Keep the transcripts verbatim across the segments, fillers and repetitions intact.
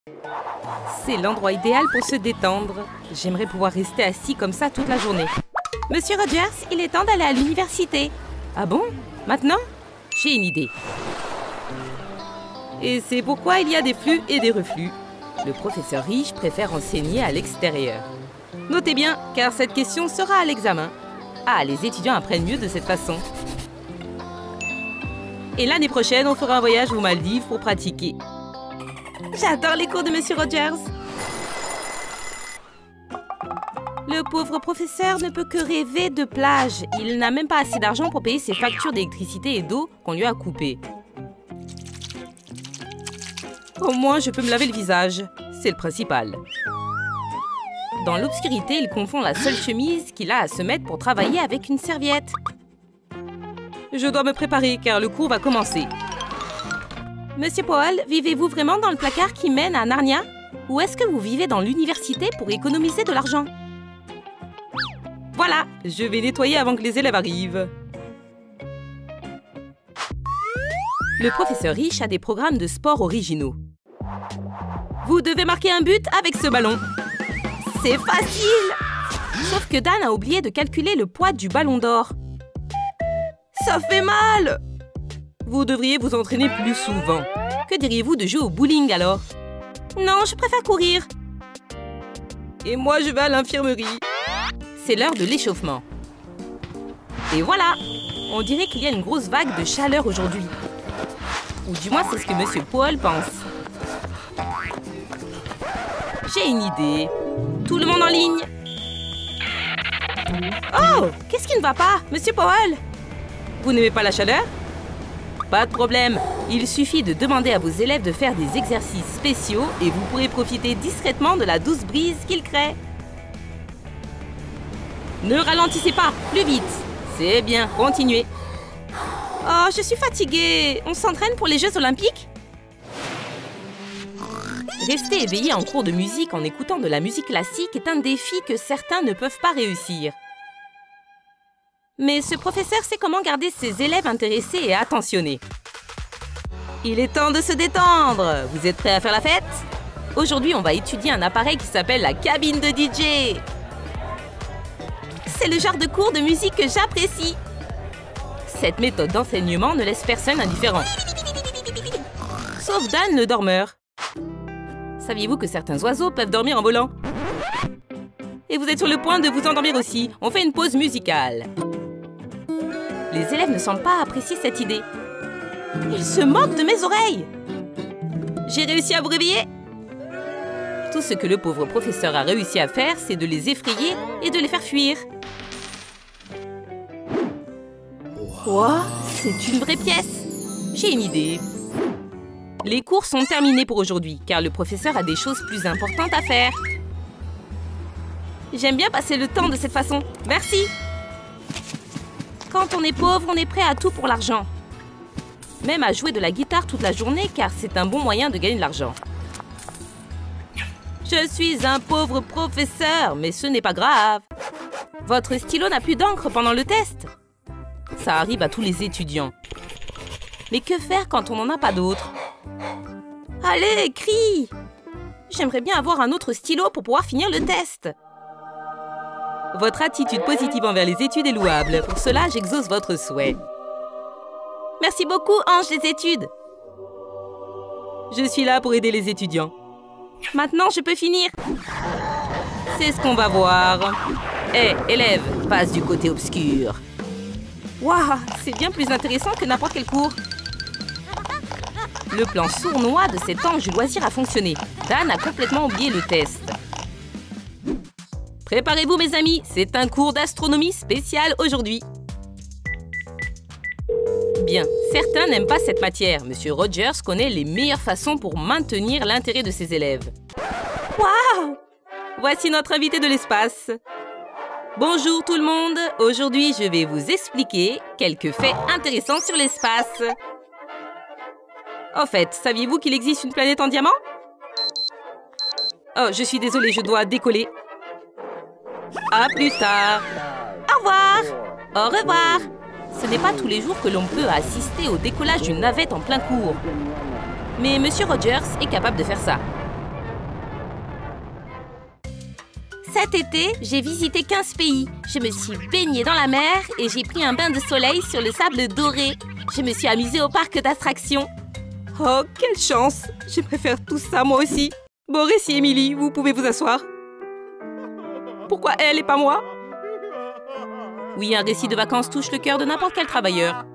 C'est l'endroit idéal pour se détendre. J'aimerais pouvoir rester assis comme ça toute la journée. Monsieur Rogers, il est temps d'aller à l'université. Ah bon? Maintenant? J'ai une idée. Et c'est pourquoi il y a des flux et des reflux. Le professeur riche préfère enseigner à l'extérieur. Notez bien, car cette question sera à l'examen. Ah, les étudiants apprennent mieux de cette façon. Et l'année prochaine, on fera un voyage aux Maldives pour pratiquer. J'adore les cours de Monsieur Rogers. Le pauvre professeur ne peut que rêver de plage. Il n'a même pas assez d'argent pour payer ses factures d'électricité et d'eau qu'on lui a coupées. Au moins, je peux me laver le visage. C'est le principal. Dans l'obscurité, il confond la seule chemise qu'il a à se mettre pour travailler avec une serviette. Je dois me préparer car le cours va commencer. Monsieur Powell, vivez-vous vraiment dans le placard qui mène à Narnia? Ou est-ce que vous vivez dans l'université pour économiser de l'argent? Voilà, je vais nettoyer avant que les élèves arrivent. Le professeur riche a des programmes de sport originaux. Vous devez marquer un but avec ce ballon. C'est facile! Sauf que Dan a oublié de calculer le poids du ballon d'or. Ça fait mal! Vous devriez vous entraîner plus souvent. Que diriez-vous de jouer au bowling alors? Non, je préfère courir. Et moi, je vais à l'infirmerie. C'est l'heure de l'échauffement. Et voilà! On dirait qu'il y a une grosse vague de chaleur aujourd'hui. Ou du moins, c'est ce que Monsieur Powell pense. J'ai une idée. Tout le monde en ligne. Oh! Qu'est-ce qui ne va pas, Monsieur Powell? Vous n'aimez pas la chaleur? Pas de problème. Il suffit de demander à vos élèves de faire des exercices spéciaux et vous pourrez profiter discrètement de la douce brise qu'ils créent. Ne ralentissez pas, plus vite. C'est bien, continuez. Oh, je suis fatiguée. On s'entraîne pour les Jeux Olympiques? Rester éveillé en cours de musique en écoutant de la musique classique est un défi que certains ne peuvent pas réussir. Mais ce professeur sait comment garder ses élèves intéressés et attentionnés. Il est temps de se détendre. Vous êtes prêts à faire la fête? Aujourd'hui, on va étudier un appareil qui s'appelle la cabine de D J. C'est le genre de cours de musique que j'apprécie. Cette méthode d'enseignement ne laisse personne indifférent. Sauf Dan le dormeur. Saviez-vous que certains oiseaux peuvent dormir en volant? Et vous êtes sur le point de vous endormir aussi. On fait une pause musicale. Les élèves ne semblent pas apprécier cette idée. Ils se moquent de mes oreilles. J'ai réussi à vous réveiller. Tout ce que le pauvre professeur a réussi à faire, c'est de les effrayer et de les faire fuir. Quoi? C'est une vraie pièce. J'ai une idée. Les cours sont terminés pour aujourd'hui, car le professeur a des choses plus importantes à faire. J'aime bien passer le temps de cette façon. Merci. Quand on est pauvre, on est prêt à tout pour l'argent. Même à jouer de la guitare toute la journée, car c'est un bon moyen de gagner de l'argent. Je suis un pauvre professeur, mais ce n'est pas grave. Votre stylo n'a plus d'encre pendant le test. Ça arrive à tous les étudiants. Mais que faire quand on n'en a pas d'autres? Allez, crie! J'aimerais bien avoir un autre stylo pour pouvoir finir le test. Votre attitude positive envers les études est louable. Pour cela, j'exauce votre souhait. Merci beaucoup, ange des études. Je suis là pour aider les étudiants. Maintenant, je peux finir. C'est ce qu'on va voir. Hé, hey, élève, passe du côté obscur. Waouh, c'est bien plus intéressant que n'importe quel cours. Le plan sournois de cet ange du loisir a fonctionné. Dan a complètement oublié le test. Préparez-vous, mes amis, c'est un cours d'astronomie spécial aujourd'hui. Bien, certains n'aiment pas cette matière. Monsieur Rogers connaît les meilleures façons pour maintenir l'intérêt de ses élèves. Waouh! Voici notre invité de l'espace. Bonjour tout le monde. Aujourd'hui, je vais vous expliquer quelques faits intéressants sur l'espace. En fait, saviez-vous qu'il existe une planète en diamant? Oh, je suis désolée, je dois décoller. À plus tard. Au revoir. Au revoir. Ce n'est pas tous les jours que l'on peut assister au décollage d'une navette en plein cours. Mais Monsieur Rogers est capable de faire ça. Cet été, j'ai visité quinze pays. Je me suis baignée dans la mer et j'ai pris un bain de soleil sur le sable doré. Je me suis amusée au parc d'attractions. Oh, quelle chance! J'aimerais faire tout ça moi aussi. Boris et Émilie, vous pouvez vous asseoir. Pourquoi elle et pas moi? Oui, un récit de vacances touche le cœur de n'importe quel travailleur.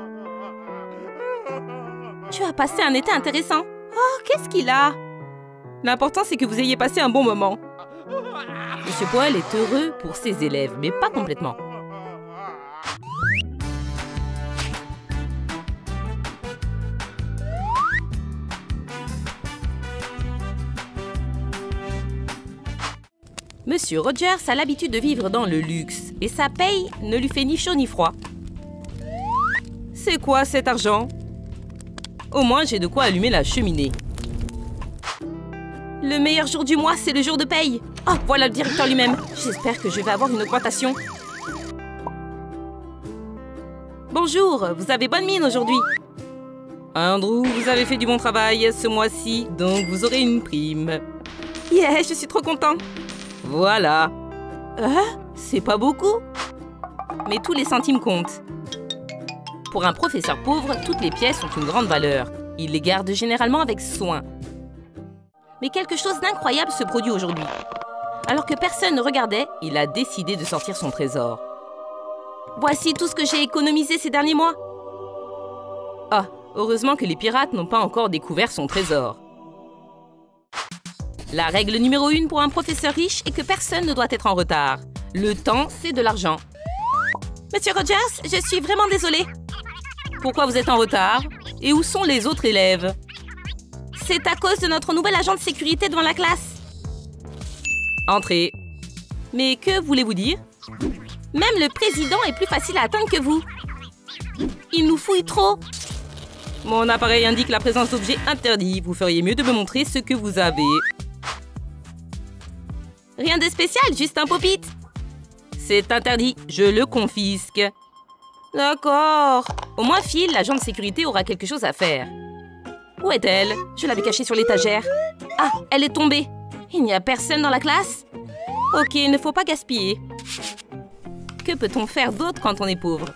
Tu as passé un été intéressant. Oh, qu'est-ce qu'il a? L'important, c'est que vous ayez passé un bon moment. Monsieur Powell est heureux pour ses élèves, mais pas complètement. Monsieur Rogers a l'habitude de vivre dans le luxe, et sa paye ne lui fait ni chaud ni froid. C'est quoi cet argent? Au moins, j'ai de quoi allumer la cheminée. Le meilleur jour du mois, c'est le jour de paye. Oh, voilà le directeur lui-même. J'espère que je vais avoir une augmentation. Bonjour, vous avez bonne mine aujourd'hui. Andrew, vous avez fait du bon travail ce mois-ci, donc vous aurez une prime. Yeah, je suis trop content. Voilà. Hein? C'est pas beaucoup. Mais tous les centimes comptent. Pour un professeur pauvre, toutes les pièces ont une grande valeur. Il les garde généralement avec soin. Mais quelque chose d'incroyable se produit aujourd'hui. Alors que personne ne regardait, il a décidé de sortir son trésor. Voici tout ce que j'ai économisé ces derniers mois. Ah, heureusement que les pirates n'ont pas encore découvert son trésor. La règle numéro une pour un professeur riche est que personne ne doit être en retard. Le temps, c'est de l'argent. Monsieur Rogers, je suis vraiment désolée. Pourquoi vous êtes en retard? Et où sont les autres élèves? C'est à cause de notre nouvel agent de sécurité devant la classe. Entrez. Mais que voulez-vous dire? Même le président est plus facile à atteindre que vous. Il nous fouille trop. Mon appareil indique la présence d'objets interdits. Vous feriez mieux de me montrer ce que vous avez. Rien de spécial, juste un pop-it. C'est interdit, je le confisque. D'accord. Au moins Phil, l'agent de sécurité, aura quelque chose à faire. Où est-elle? Je l'avais cachée sur l'étagère. Ah, elle est tombée. Il n'y a personne dans la classe? Ok, il ne faut pas gaspiller. Que peut-on faire d'autre quand on est pauvre?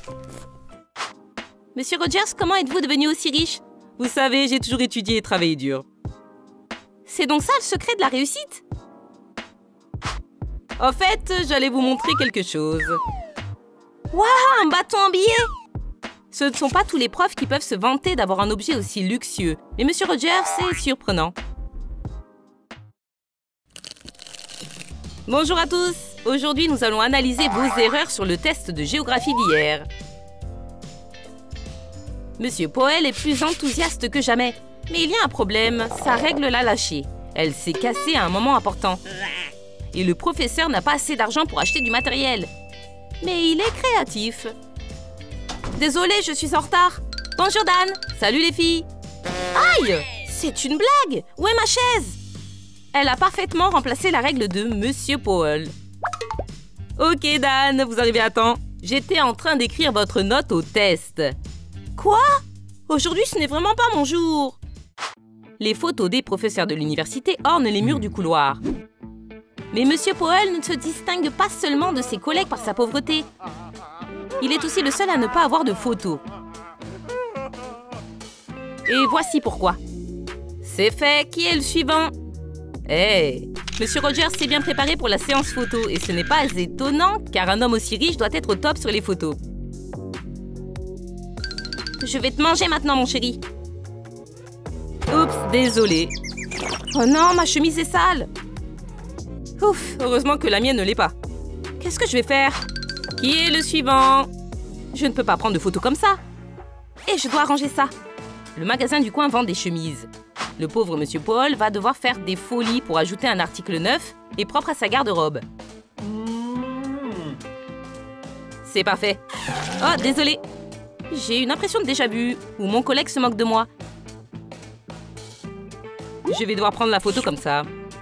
Monsieur Rogers, comment êtes-vous devenu aussi riche? Vous savez, j'ai toujours étudié et travaillé dur. C'est donc ça le secret de la réussite? En fait, j'allais vous montrer quelque chose. Waouh, un bâton en billet! Ce ne sont pas tous les profs qui peuvent se vanter d'avoir un objet aussi luxueux. Mais Monsieur Rogers, c'est surprenant. Bonjour à tous! Aujourd'hui, nous allons analyser vos erreurs sur le test de géographie d'hier. Monsieur Powell est plus enthousiaste que jamais. Mais il y a un problème, sa règle l'a lâchée. Elle s'est cassée à un moment important. Et le professeur n'a pas assez d'argent pour acheter du matériel. Mais il est créatif. Désolée, je suis en retard. Bonjour Dan. Salut les filles. Aïe! C'est une blague. Où est ma chaise? Elle a parfaitement remplacé la règle de Monsieur Powell. Ok Dan, vous arrivez à temps. J'étais en train d'écrire votre note au test. Quoi? Aujourd'hui, ce n'est vraiment pas mon jour. Les photos des professeurs de l'université ornent les murs du couloir. Mais Monsieur Powell ne se distingue pas seulement de ses collègues par sa pauvreté. Il est aussi le seul à ne pas avoir de photos. Et voici pourquoi. C'est fait, qui est le suivant? Hey, Monsieur Rogers s'est bien préparé pour la séance photo et ce n'est pas étonnant car un homme aussi riche doit être au top sur les photos. Je vais te manger maintenant, mon chéri. Oups, désolé. Oh non, ma chemise est sale. Ouf, heureusement que la mienne ne l'est pas. Qu'est-ce que je vais faire? Qui est le suivant? Je ne peux pas prendre de photos comme ça. Et je dois arranger ça. Le magasin du coin vend des chemises. Le pauvre Monsieur Powell va devoir faire des folies pour ajouter un article neuf et propre à sa garde-robe. C'est parfait. Oh, désolé. J'ai une impression de déjà-vu, où mon collègue se moque de moi. Je vais devoir prendre la photo comme ça.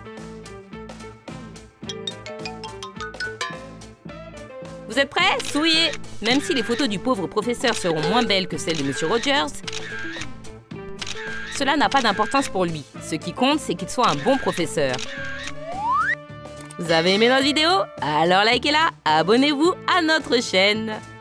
Vous êtes prêts? Souriez! Même si les photos du pauvre professeur seront moins belles que celles de Monsieur Rogers, cela n'a pas d'importance pour lui. Ce qui compte, c'est qu'il soit un bon professeur. Vous avez aimé notre vidéo? Alors likez-la, abonnez-vous à notre chaîne.